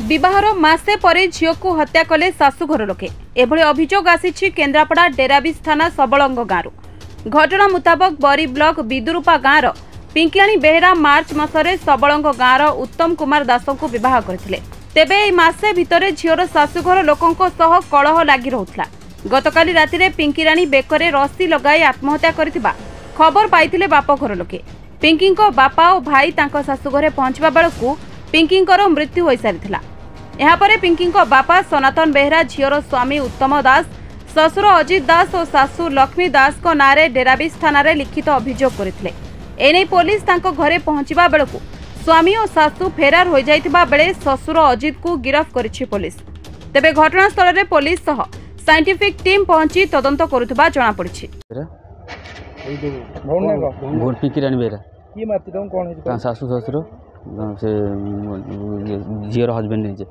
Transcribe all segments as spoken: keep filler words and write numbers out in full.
विवाहर मासे परे झील को हत्या कले शाशुघर लोके एभली अभियोग आसी केन्द्रापड़ा डेराबिस थाना सबलंग गांव। घटना मुताबक बरी ब्लॉक बिदुरुपा गांव पिंकियाणी बेहेरा मार्च मासरे सबलंग गांव उत्तम कुमार दास को विवाह करथिले। तेबे एई मासे भितरे झीर शाशुघर लोकंको सह कलह लागि रहुतला। गतकाली रातिरे पिंकीराणी बेकरे रस्सी लगाई आत्महत्या करथिबा खबर पाइथिले बापघर लोके। पिंकीको बापा और भाई तांको शाशुघरे पहुंचबा बेलकु पिंकीकर मृत्यु हो सारी। यापर पिंकीको बापा सनातन बेहेरा झीर स्वामी उत्तम दास ससुर अजित दास और शाशु लक्ष्मी दास को नारे डेराबिस थाना लिखित अभियोग करथिले। एने पुलिस तांको घरे पहुंचबा बेलकु स्वामी और शाशु फेरार हो जाइतिबा बेले ससुर अजित को गिरफ्त करिछि पुलिस। तेबे घटनास्थल रे पुलिस सह साइंटिफिक टीम पहुंची तदंत करुथबा जणा पड़िछि। पिंकीराणी बेहेरा की मारती तो कौन है शाशु ससुर से झीर हजबैंड निजे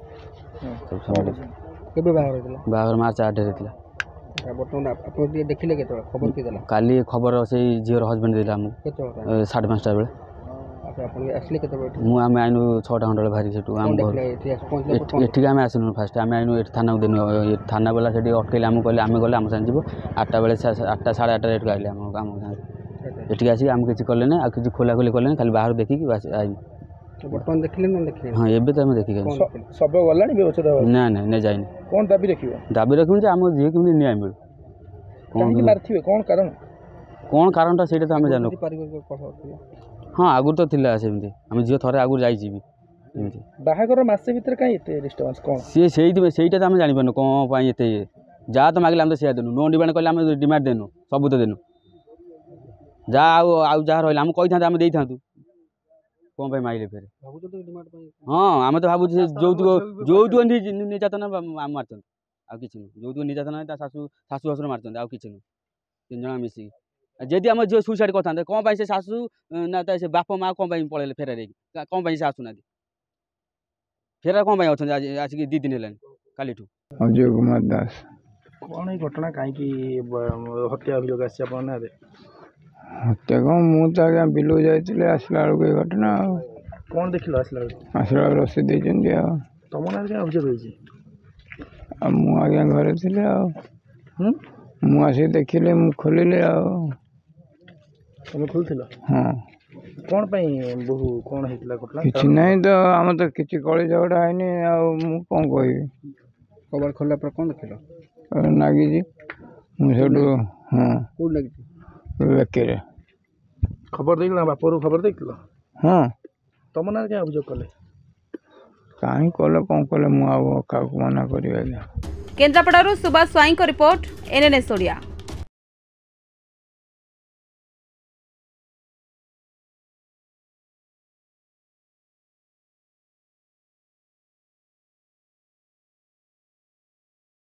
केबे बाहर होइतला बाहर मार्च आठ रे थिला। बर्तमान आपण देखिले केतो खबर के देला काली खबर से झीर हजबैंड दिला हम साढ़े पाँच बेले। अच्छा आपण असले केतो बैठ मु आमे आइनु छटा घंटा भारी सेटू हम एठी आमे आसिनु फास्ट आमे आइनु एठी थाना देनु थाना वाला सेठी अटकेले हम कहले आमे गले हम संग जीवो आठ बेले आठ साढ़े आठ रेट आइले हम काम एठी आसी हम किछि करले ना आ किछि खोला खोली करले ना खाली बाहर देखि कि बस आई बर्तमान देखिले ना देखिले हां एबे त हम देखि गए सब गलानी व्यवस्था ना ना ने जाइनी कोन दाबी रखियो दाबी रखियो जे हम जे किमि न्याय मिल कोन की मारथिबे कोन कारण कोन कारण ता सेटा त हम जानो। हां आगुर तो थिला सेमती हम जियो थरे आगुर जाई छी एमती बाहागर मासे भीतर काई एते डिस्टर्बेंस कोन से सेही सेहीटा त हम जानि पनो कोन पाई एते जा त मागले हम त सेया देनु नो डिमांड कहले हम डिमांड देनु सब तो देनु जा आउ आउ जा रहला हम कहि था हम देई थांतु कोन भाई माइले फेरे भाबु तो डिमांड पाई। हां हम तो भाबु जे जोतु जोतु निर्यातना हम मारचन आ किछ न जोतु निर्यातना ता सासु सासु हसुर मारचन आ किछ न तीन जना मिसी जदि हम जो सुसाइड करथांते कोन भाई से सासु ना त से बाप मां कोन भाई पळेले फेरे रे कोन भाई सासु ना फेरा कोन भाई अछन आज की दो दिन हेलानी कालीठू अजय कुमार दास कोन ई घटना काई की हत्या अभियोग आसी अपन ना हत्या कौन मु तो आगे बिलू जाइए आसला बेलू घटना कौन देखिल आसला आसला रसी दे तुम ना अभियोग मु आगे घरे थी मुझे देखिले मु खोलिले तुम खोल हाँ कौन बहु कौन होता घटना किसी नहीं तो आम तो किसी कली झगड़ा है कौन कह कबाड़ खोलला पर कौन देख नागी जी मुझे हाँ कौन लगी बेके खबर देख बापर खबर देख हाँ तुम ना क्या अभियोग कले कहीं कले कौन कले मुझे मना कर। केन्द्रापड़ारू सुभाष स्वाई को रिपोर्ट एनएनएस ओडिया।